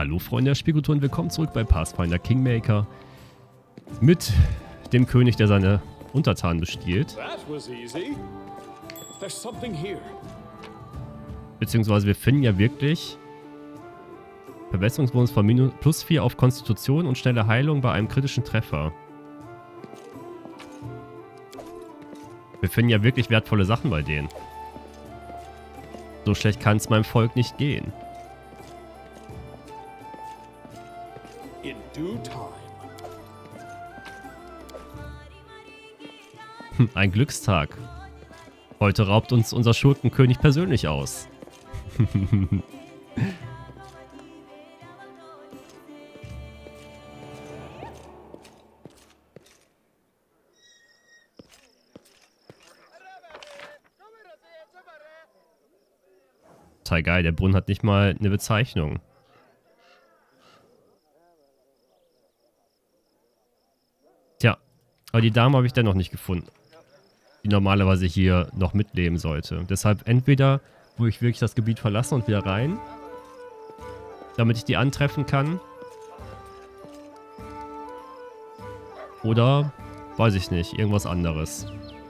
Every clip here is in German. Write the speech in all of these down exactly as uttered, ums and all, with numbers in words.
Hallo Freunde der Spielkultur und willkommen zurück bei Pathfinder Kingmaker mit dem König, der seine Untertanen bestiehlt. Beziehungsweise wir finden ja wirklich Verbesserungsbonus von minus plus vier auf Konstitution und schnelle Heilung bei einem kritischen Treffer. Wir finden ja wirklich wertvolle Sachen bei denen. So schlecht kann es meinem Volk nicht gehen. In due time. Hm, ein Glückstag. Heute raubt uns unser Schurkenkönig persönlich aus. Total geil, der Brunnen hat nicht mal eine Bezeichnung. Tja, aber die Dame habe ich dennoch nicht gefunden, die normalerweise hier noch mitleben sollte. Deshalb entweder, wo ich wirklich das Gebiet verlassen und wieder rein, damit ich die antreffen kann. Oder, weiß ich nicht, irgendwas anderes.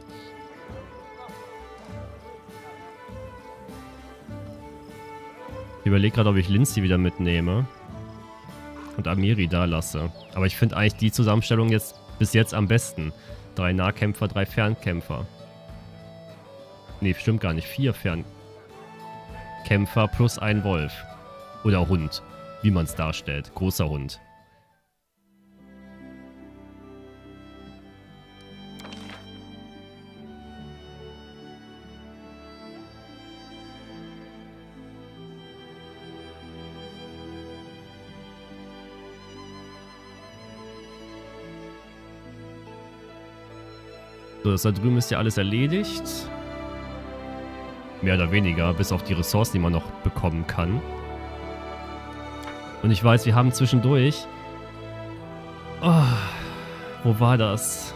Ich überlege gerade, ob ich Lindsay wieder mitnehme und Amiri da lasse. Aber ich finde eigentlich die Zusammenstellung jetzt bis jetzt am besten. Drei Nahkämpfer, drei Fernkämpfer. Ne, stimmt gar nicht. Vier Fernkämpfer plus ein Wolf. Oder Hund, wie man es darstellt. Großer Hund. So, das da drüben ist ja alles erledigt. Mehr oder weniger, bis auf die Ressourcen, die man noch bekommen kann. Und ich weiß, wir haben zwischendurch... Oh, wo war das?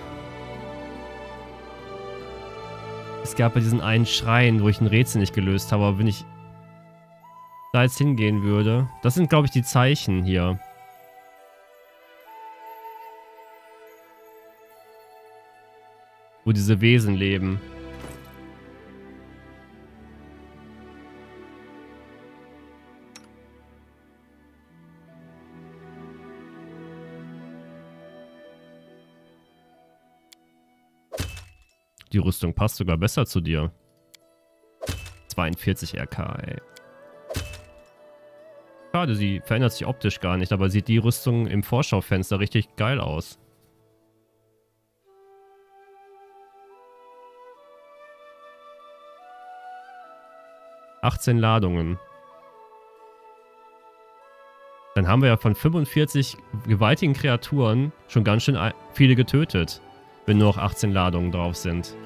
Es gab ja diesen einen Schrein, wo ich ein Rätsel nicht gelöst habe, aber wenn ich da jetzt hingehen würde... Das sind, glaube ich, die Zeichen hier. Wo diese Wesen leben. Die Rüstung passt sogar besser zu dir. zweiundvierzig R K, ey. Schade, sie verändert sich optisch gar nicht, aber sieht die Rüstung im Vorschaufenster richtig geil aus. achtzehn Ladungen. Dann haben wir ja von fünfundvierzig gewaltigen Kreaturen schon ganz schön viele getötet, wenn nur noch achtzehn Ladungen drauf sind.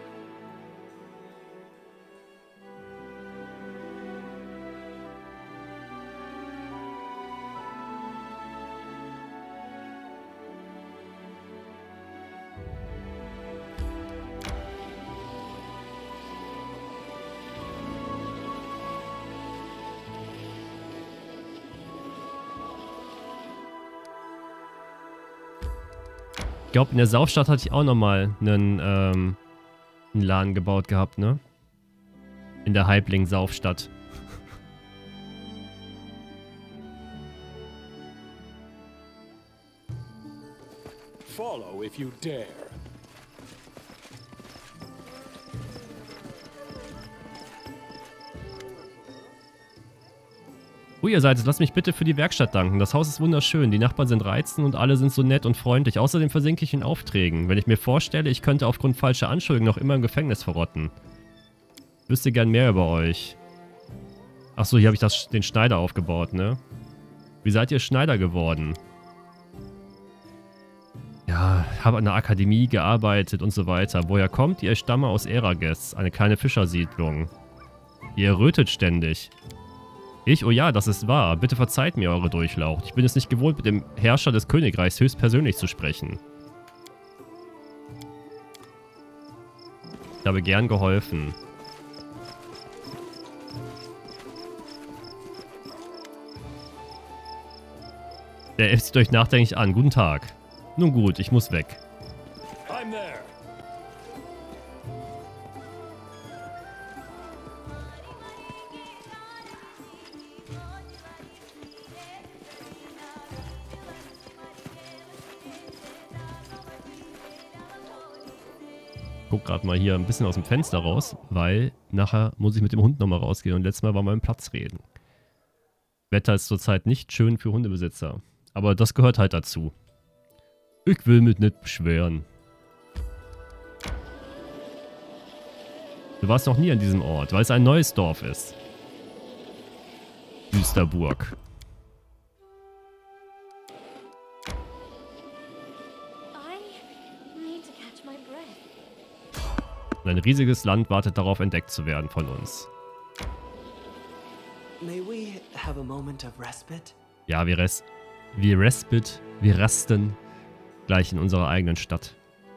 Ich glaube, in der Saufstadt hatte ich auch nochmal einen, ähm, einen Laden gebaut gehabt, ne? In der Halbling-Saufstadt. Follow if you dare. Oh, ihr seid es. Lasst mich bitte für die Werkstatt danken. Das Haus ist wunderschön. Die Nachbarn sind reizend und alle sind so nett und freundlich. Außerdem versinke ich in Aufträgen. Wenn ich mir vorstelle, ich könnte aufgrund falscher Anschuldigungen noch immer im Gefängnis verrotten. Ich wüsste gern mehr über euch. Achso, hier habe ich das, den Schneider aufgebaut, ne? Wie seid ihr Schneider geworden? Ja, habe an der Akademie gearbeitet und so weiter. Woher kommt ihr? Ich stamme aus Erages, eine kleine Fischersiedlung. Ihr rötet ständig. Ich? Oh ja, das ist wahr. Bitte verzeiht mir eure Durchlaucht. Ich bin es nicht gewohnt, mit dem Herrscher des Königreichs höchstpersönlich zu sprechen. Ich habe gern geholfen. Der Elf sieht euch nachdenklich an. Guten Tag. Nun gut, ich muss weg. I'm there. Guck gerade mal hier ein bisschen aus dem Fenster raus, weil nachher muss ich mit dem Hund nochmal rausgehen und letztes Mal war mal im Platz reden. Wetter ist zurzeit nicht schön für Hundebesitzer, aber das gehört halt dazu. Ich will mich nicht beschweren. Du warst noch nie an diesem Ort, weil es ein neues Dorf ist. Düsterburg. Und ein riesiges Land wartet darauf, entdeckt zu werden von uns. May we have a moment of respite? Ja, wir, res wir respit, wir rasten gleich in unserer eigenen Stadt.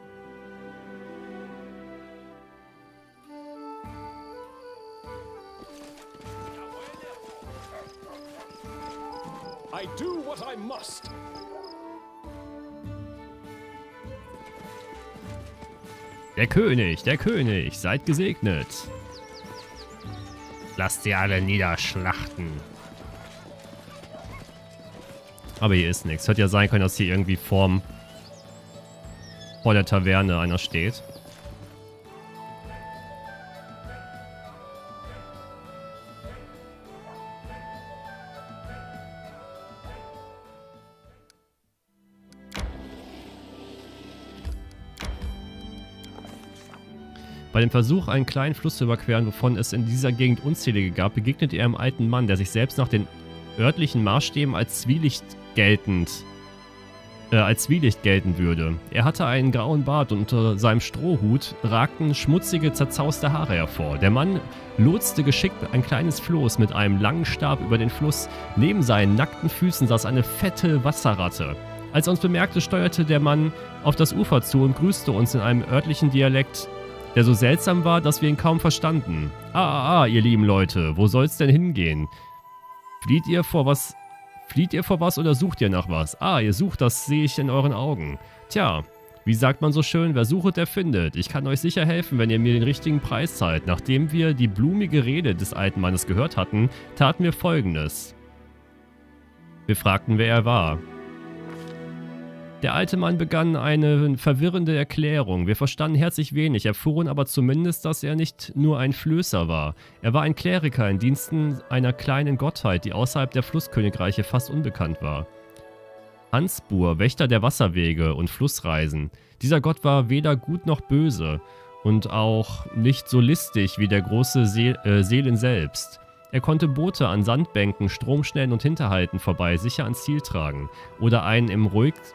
I do what I must. Der König, der König, seid gesegnet. Lasst sie alle niederschlachten. Aber hier ist nichts. Hätte ja sein können, dass hier irgendwie vorm, vor der Taverne einer steht. Bei dem Versuch, einen kleinen Fluss zu überqueren, wovon es in dieser Gegend unzählige gab, begegnet er einem alten Mann, der sich selbst nach den örtlichen Maßstäben als Zwielicht geltend, äh, als Zwielicht gelten würde. Er hatte einen grauen Bart und unter seinem Strohhut ragten schmutzige, zerzauste Haare hervor. Der Mann lotste geschickt ein kleines Floß mit einem langen Stab über den Fluss. Neben seinen nackten Füßen saß eine fette Wasserratte. Als er uns bemerkte, steuerte der Mann auf das Ufer zu und grüßte uns in einem örtlichen Dialekt, der so seltsam war, dass wir ihn kaum verstanden. Ah, ah, ah, ihr lieben Leute, wo soll's denn hingehen? Flieht ihr vor was... Flieht ihr vor was oder sucht ihr nach was? Ah, ihr sucht, das sehe ich in euren Augen. Tja, wie sagt man so schön, wer sucht, der findet. Ich kann euch sicher helfen, wenn ihr mir den richtigen Preis zahlt. Nachdem wir die blumige Rede des alten Mannes gehört hatten, taten wir Folgendes. Wir fragten, wer er war. Der alte Mann begann eine verwirrende Erklärung. Wir verstanden herzlich wenig, erfuhren aber zumindest, dass er nicht nur ein Flößer war. Er war ein Kleriker in Diensten einer kleinen Gottheit, die außerhalb der Flusskönigreiche fast unbekannt war. Hansbur, Wächter der Wasserwege und Flussreisen. Dieser Gott war weder gut noch böse und auch nicht so listig wie der große See äh, Seelen selbst. Er konnte Boote an Sandbänken, Stromschnellen und Hinterhalten vorbei sicher ans Ziel tragen oder einen im ruhigsten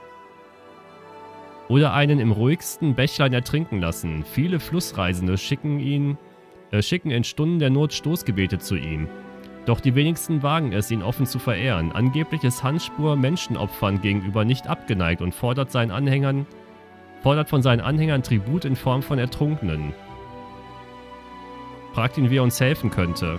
Oder einen im ruhigsten Bächlein ertrinken lassen. Viele Flussreisende schicken ihn, äh, schicken in Stunden der Not Stoßgebete zu ihm. Doch die wenigsten wagen es, ihn offen zu verehren. Angeblich ist Hansspur Menschenopfern gegenüber nicht abgeneigt und fordert, seinen Anhängern, fordert von seinen Anhängern Tribut in Form von Ertrunkenen. Fragt ihn, wie er uns helfen könnte.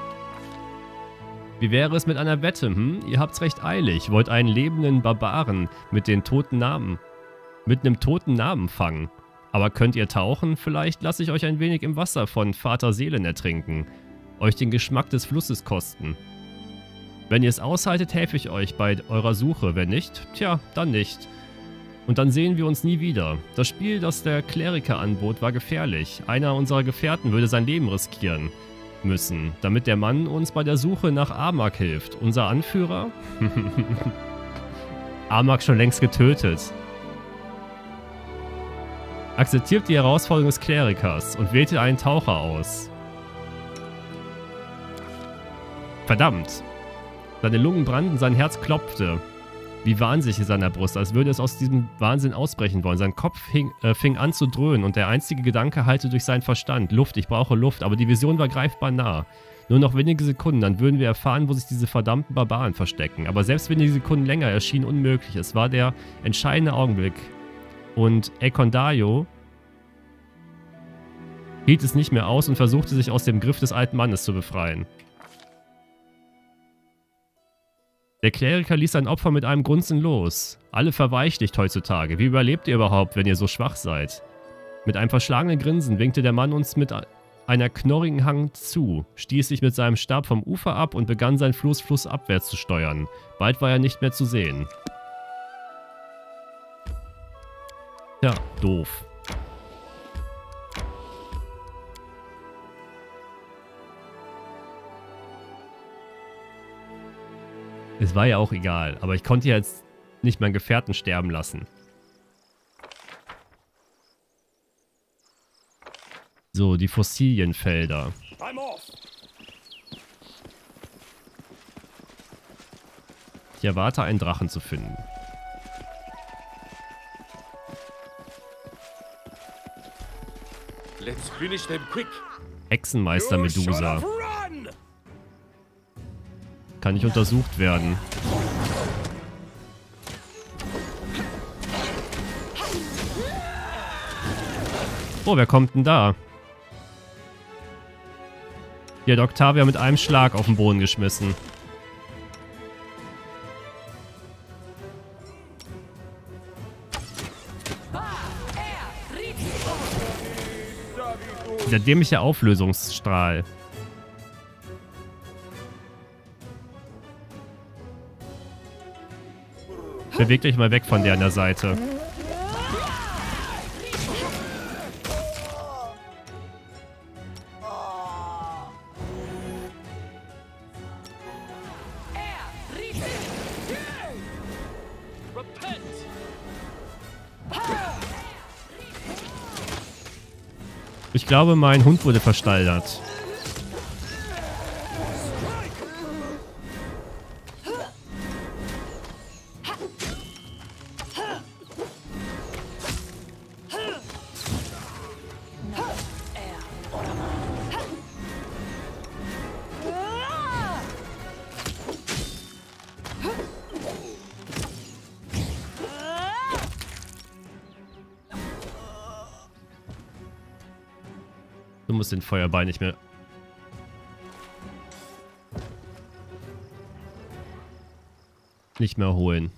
Wie wäre es mit einer Wette, hm? Ihr habt's recht eilig, wollt einen lebenden Barbaren mit den toten Namen mit einem toten Namen fangen. Aber könnt ihr tauchen? Vielleicht lasse ich euch ein wenig im Wasser von Vater Seelen ertrinken. Euch den Geschmack des Flusses kosten. Wenn ihr es aushaltet, helfe ich euch bei eurer Suche. Wenn nicht, tja, dann nicht. Und dann sehen wir uns nie wieder. Das Spiel, das der Kleriker anbot, war gefährlich. Einer unserer Gefährten würde sein Leben riskieren müssen, damit der Mann uns bei der Suche nach Armak hilft. Unser Anführer? Armak schon längst getötet. Akzeptiert die Herausforderung des Klerikers und wählte einen Taucher aus. Verdammt! Seine Lungen brannten, sein Herz klopfte. Wie wahnsinnig in seiner Brust, als würde es aus diesem Wahnsinn ausbrechen wollen. Sein Kopf hing, äh, fing an zu dröhnen und der einzige Gedanke hallte durch seinen Verstand. Luft, ich brauche Luft, aber die Vision war greifbar nah. Nur noch wenige Sekunden, dann würden wir erfahren, wo sich diese verdammten Barbaren verstecken. Aber selbst wenige Sekunden länger erschien unmöglich. Es war der entscheidende Augenblick. Und Ekondayo hielt es nicht mehr aus und versuchte sich aus dem Griff des alten Mannes zu befreien. Der Kleriker ließ sein Opfer mit einem Grunzen los. Alle verweichlicht heutzutage. Wie überlebt ihr überhaupt, wenn ihr so schwach seid? Mit einem verschlagenen Grinsen winkte der Mann uns mit einer knorrigen Hand zu, stieß sich mit seinem Stab vom Ufer ab und begann seinen Floß flussabwärts zu steuern. Bald war er nicht mehr zu sehen. Ja, doof. Es war ja auch egal, aber ich konnte jetzt nicht meinen Gefährten sterben lassen. So, die Fossilienfelder. Ich erwarte, einen Drachen zu finden. Let's finish them quick. Hexenmeister Medusa. Kann nicht untersucht werden. Oh, wer kommt denn da? Hier hat Octavia mit einem Schlag auf den Boden geschmissen. Der dämliche Auflösungsstrahl. Bewegt euch mal weg von der an der Seite. Ich glaube, mein Hund wurde verstallert. Du musst den Feuerball nicht mehr... nicht mehr holen.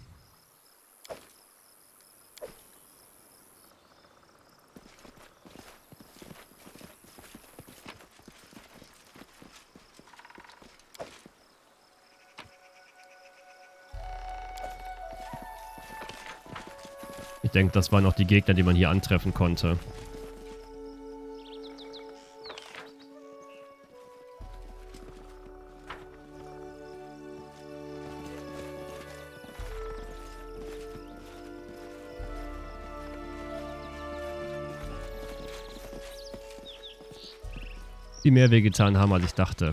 Ich denke, das waren auch die Gegner, die man hier antreffen konnte. Die mehr weh getan haben, als ich dachte.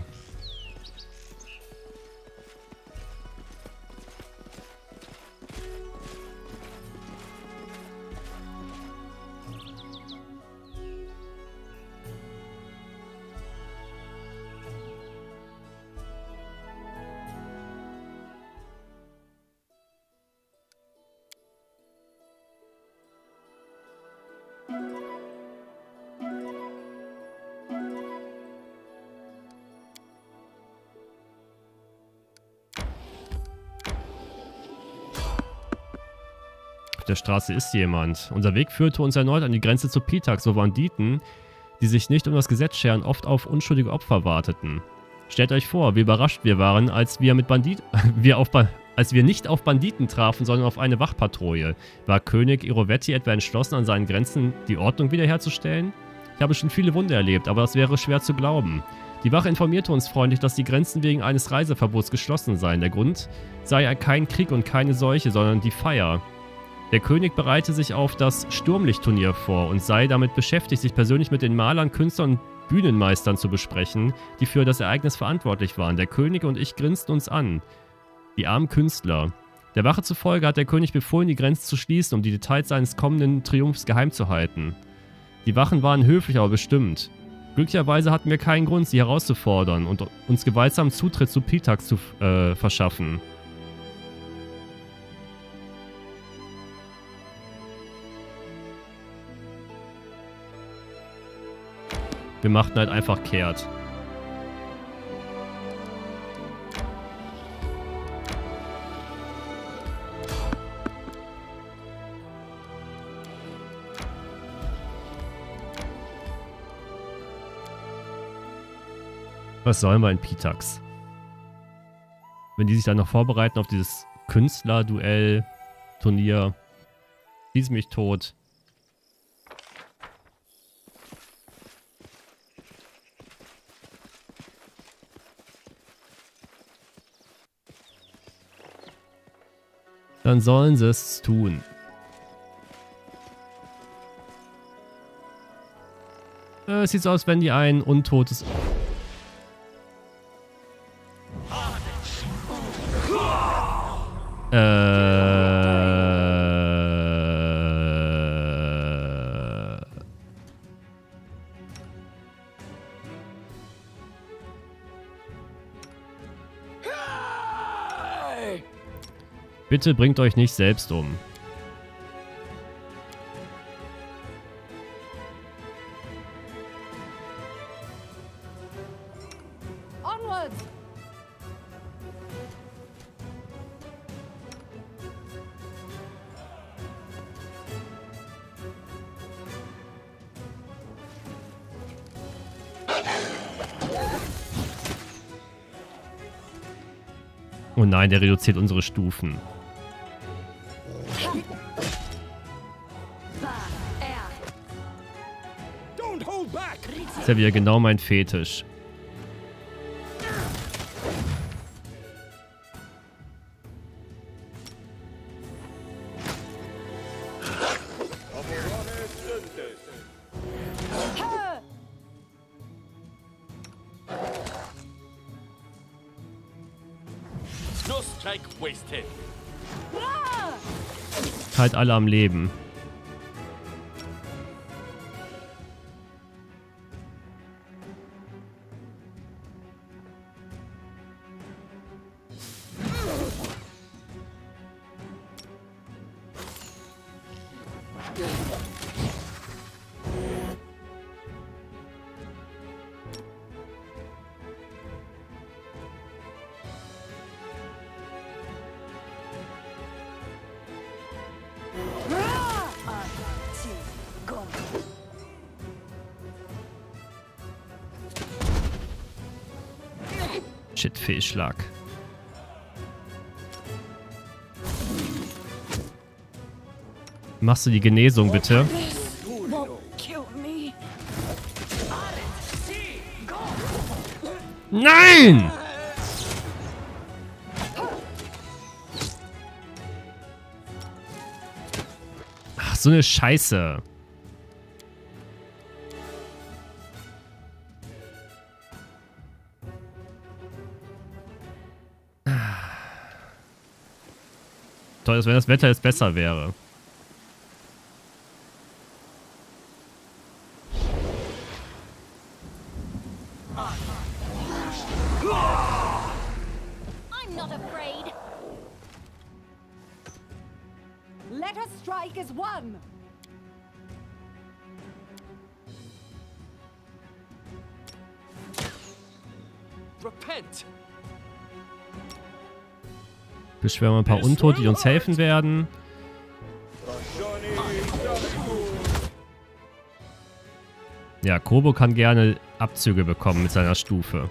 Der Straße ist jemand. Unser Weg führte uns erneut an die Grenze zu Pitax, wo Banditen, die sich nicht um das Gesetz scheren, oft auf unschuldige Opfer warteten. Stellt euch vor, wie überrascht wir waren, als wir mit Bandit wir auf ba als wir nicht auf Banditen trafen, sondern auf eine Wachpatrouille. War König Irovetti etwa entschlossen, an seinen Grenzen die Ordnung wiederherzustellen? Ich habe schon viele Wunder erlebt, aber das wäre schwer zu glauben. Die Wache informierte uns freundlich, dass die Grenzen wegen eines Reiseverbots geschlossen seien. Der Grund sei kein Krieg und keine Seuche, sondern die Feier. Der König bereite sich auf das Sturmlichtturnier vor und sei damit beschäftigt, sich persönlich mit den Malern, Künstlern und Bühnenmeistern zu besprechen, die für das Ereignis verantwortlich waren. Der König und ich grinsten uns an. Die armen Künstler. Der Wache zufolge hat der König befohlen, die Grenze zu schließen, um die Details seines kommenden Triumphs geheim zu halten. Die Wachen waren höflich, aber bestimmt. Glücklicherweise hatten wir keinen Grund, sie herauszufordern und uns gewaltsam Zutritt zu Pitax zu äh, verschaffen. Wir machten halt einfach kehrt. Was sollen wir in Pitax? Wenn die sich dann noch vorbereiten auf dieses Künstler-Duell-Turnier. Schieß mich tot. Dann sollen sie es tun. Äh, es sieht so aus, wenn die ein untotes... Äh... Bitte bringt euch nicht selbst um. Onwards! Oh nein, der reduziert unsere Stufen. Don't hold back. Das ist ja wieder genau mein Fetisch. No strike wasted. Halt alle am Leben. Shit, Fehlschlag. Machst du die Genesung bitte? Nein! Ach, so eine Scheiße. Toll, als wenn das Wetter jetzt besser wäre. I'm not afraid. Let us strike as one. Repent. Beschwören wir ein paar Untote, die uns helfen werden. Ja, Kobo kann gerne Abzüge bekommen mit seiner Stufe.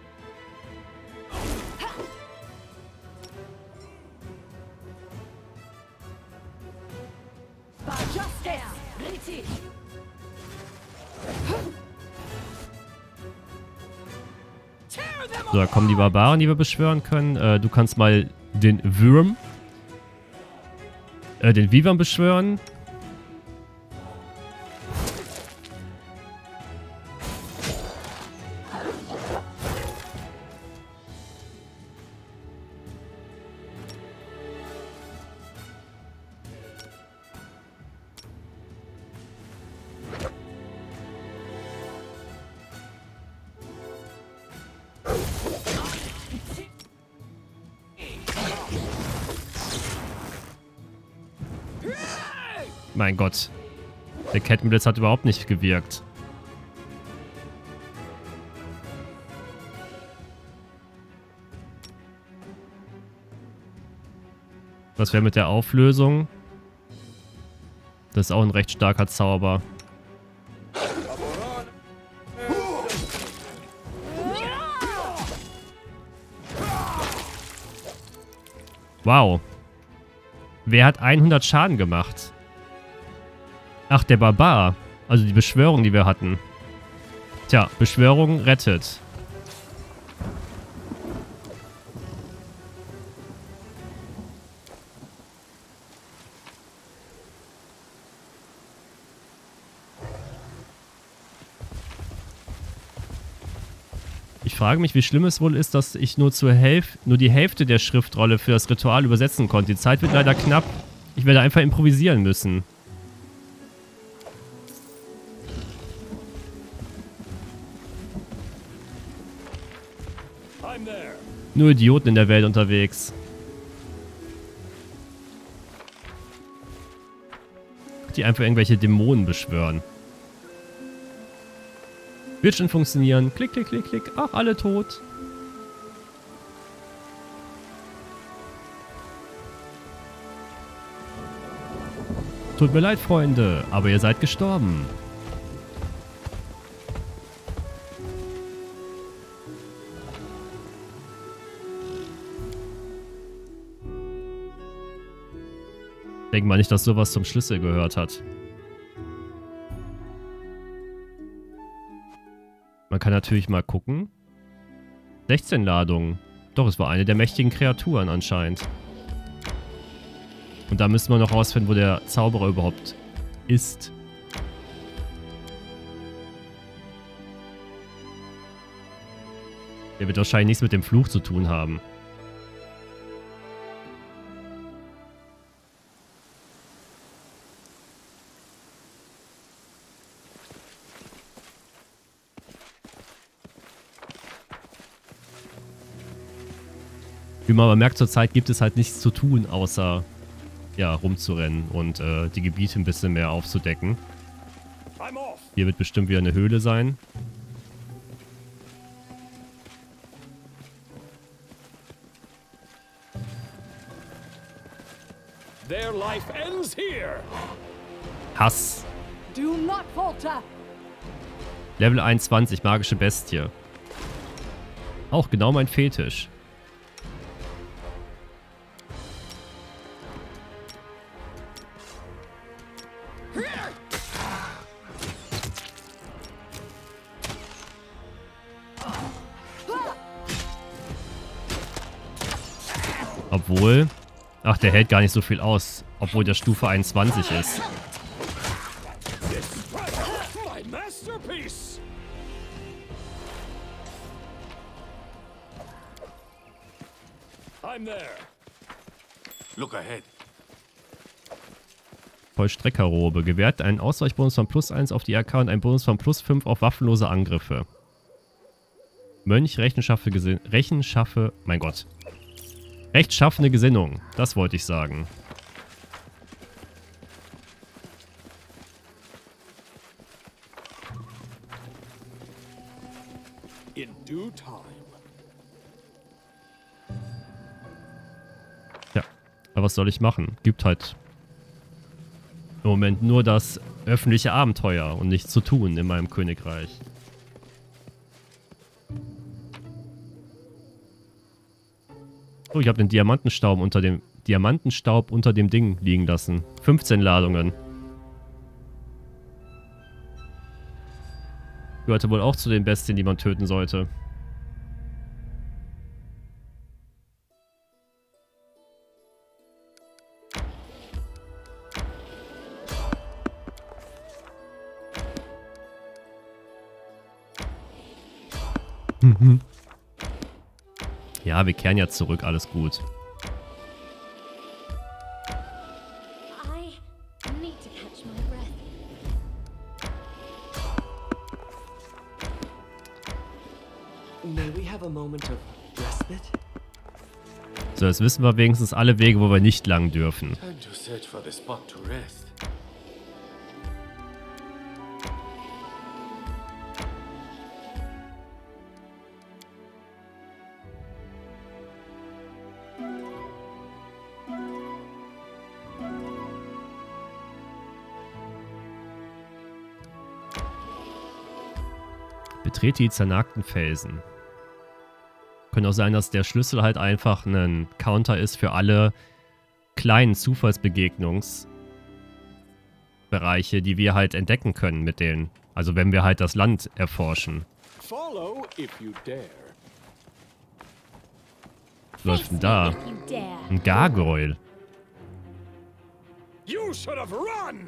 So, da kommen die Barbaren, die wir beschwören können. Äh, du kannst mal den Wurm, äh, den Vivan beschwören. Mein Gott. Der Kettenblitz hat überhaupt nicht gewirkt. Was wäre mit der Auflösung? Das ist auch ein recht starker Zauber. Wow. Wer hat hundert Schaden gemacht? Ach, der Barbar. Also die Beschwörung, die wir hatten. Tja, Beschwörung rettet. Ich frage mich, wie schlimm es wohl ist, dass ich nur, zur Hälf nur die Hälfte der Schriftrolle für das Ritual übersetzen konnte. Die Zeit wird leider knapp. Ich werde einfach improvisieren müssen. Nur Idioten in der Welt unterwegs. Die einfach irgendwelche Dämonen beschwören. Wird schon funktionieren. Klick, klick, klick, klick. Ach, alle tot. Tut mir leid, Freunde, aber ihr seid gestorben. Denk mal nicht, dass sowas zum Schlüssel gehört hat. Man kann natürlich mal gucken. sechzehn Ladungen. Doch, es war eine der mächtigen Kreaturen anscheinend. Und da müssen wir noch rausfinden, wo der Zauberer überhaupt ist. Der wird wahrscheinlich nichts mit dem Fluch zu tun haben. Wie man aber merkt, zurzeit gibt es halt nichts zu tun, außer ja, rumzurennen und äh, die Gebiete ein bisschen mehr aufzudecken. Hier wird bestimmt wieder eine Höhle sein. Their life ends here. Hass. Do not falter. Level einundzwanzig, magische Bestie. Auch genau mein Fetisch. Obwohl... Ach, der hält gar nicht so viel aus. Obwohl der Stufe einundzwanzig ist. My masterpiece. I'm there. Look ahead. Vollstreckerrobe. Gewährt einen Ausweichbonus von plus eins auf die R K und einen Bonus von plus fünf auf waffenlose Angriffe. Mönch, rechenschaffe Gesinn... Rechenschaffe... Mein Gott. Rechtschaffene Gesinnung. Das wollte ich sagen. In due time. Ja, aber was soll ich machen? Gibt halt im Moment nur das öffentliche Abenteuer und nichts zu tun in meinem Königreich. Oh, ich habe den Diamantenstaub unter dem Diamantenstaub unter dem Ding liegen lassen. fünfzehn Ladungen. Gehörte wohl auch zu den Bestien, die man töten sollte. Mhm. Ja, wir kehren ja zurück, alles gut. I need to catch my breath. May we have a moment of respite? So, jetzt wissen wir wenigstens alle Wege, wo wir nicht lang dürfen. Time to search for the spot to rest. Betrete die zernagten Felsen. Können Kann auch sein, dass der Schlüssel halt einfach ein Counter ist für alle kleinen Zufallsbegegnungsbereiche, die wir halt entdecken können mit denen. Also wenn wir halt das Land erforschen. Follow if you dare. Was läuft denn da? If you dare. Ein Gargoyle. You should have run!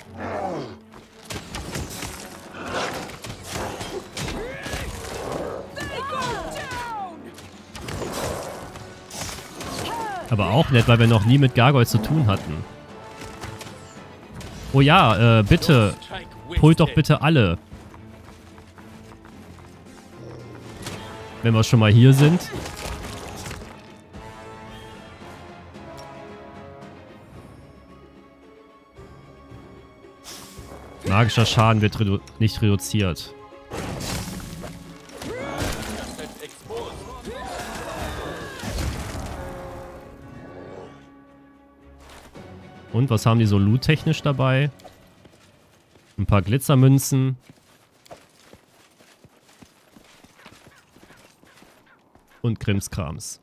Aber auch nett, weil wir noch nie mit Gargoyles zu tun hatten. Oh ja, äh, bitte. Pult doch bitte alle. Wenn wir schon mal hier sind. Magischer Schaden wird redu nicht reduziert. Und was haben die so loot-technisch dabei? Ein paar Glitzermünzen. Und Krimskrams.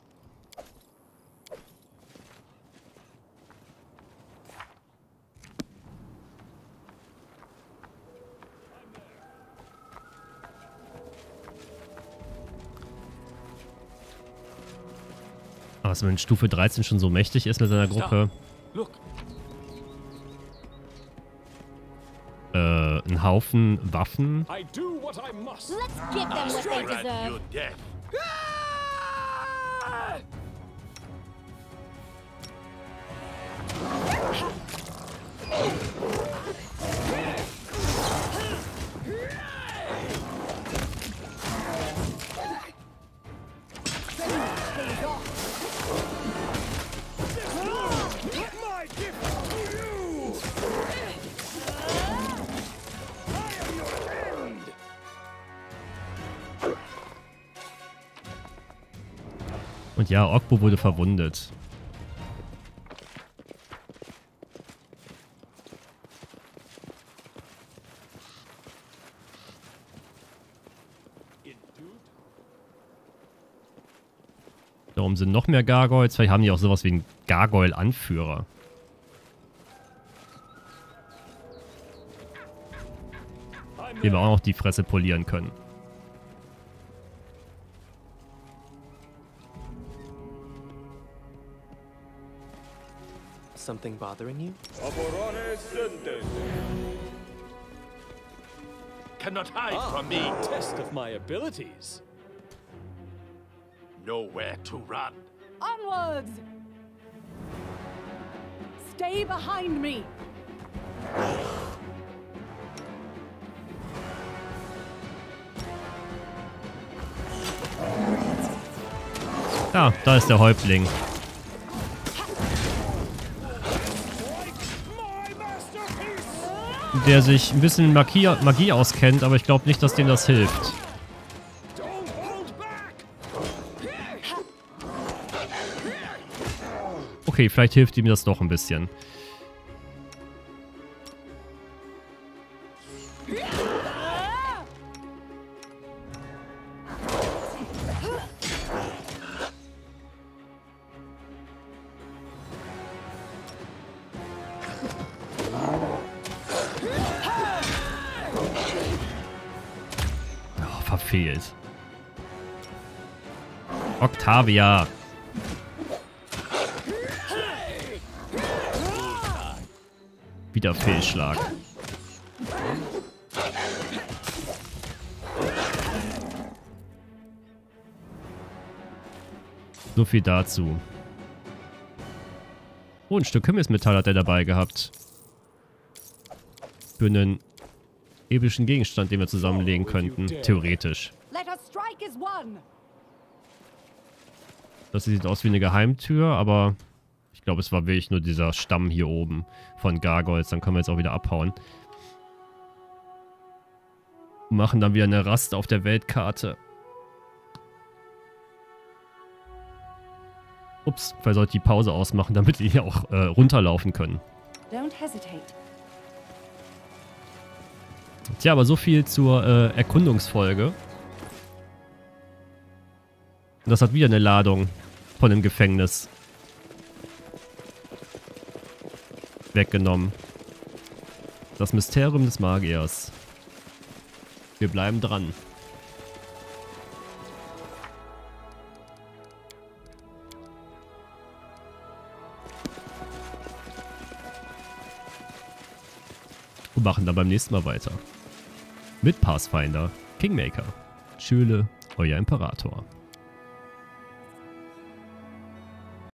Aber was wenn Stufe dreizehn schon so mächtig ist mit seiner Gruppe. Look, Äh, ein Haufen Waffen. I do what I must. Let's give them what they Grant deserve. your death. My gift to you. I am your friend. Und ja, Ogbo wurde verwundet. Darum sind noch mehr Gargoyles. Vielleicht haben die auch sowas wie einen Gargoyle-Anführer. Den wir auch noch die Fresse polieren können. Something bothering you? Cannot hide from me. Test of my abilities. Nowhere to run. Onwards! Stay behind me! Ja, da ist der Häuptling. My masterpiece. Der sich ein bisschen Magie, Magie auskennt, aber ich glaube nicht, dass dem das hilft. Don't hold back. Okay, vielleicht hilft ihm das doch ein bisschen. Oh, verfehlt. Octavia. Wieder Fehlschlag. So viel dazu. Oh, ein Stück Himmelsmetall hat er dabei gehabt. Für einen epischen Gegenstand, den wir zusammenlegen könnten. Theoretisch. Let us strike as one! Das sieht aus wie eine Geheimtür, aber ich glaube, es war wirklich nur dieser Stamm hier oben von Gargoyles. Dann können wir jetzt auch wieder abhauen. Und machen dann wieder eine Rast auf der Weltkarte. Ups, vielleicht sollte ich die Pause ausmachen, damit wir hier auch äh, runterlaufen können. Don't hesitate. Tja, aber so viel zur äh, Erkundungsfolge. Das hat wieder eine Ladung von dem Gefängnis weggenommen. Das Mysterium des Magiers. Wir bleiben dran. Und machen dann beim nächsten Mal weiter. Mit Pathfinder, Kingmaker, Schüle, euer Imperator.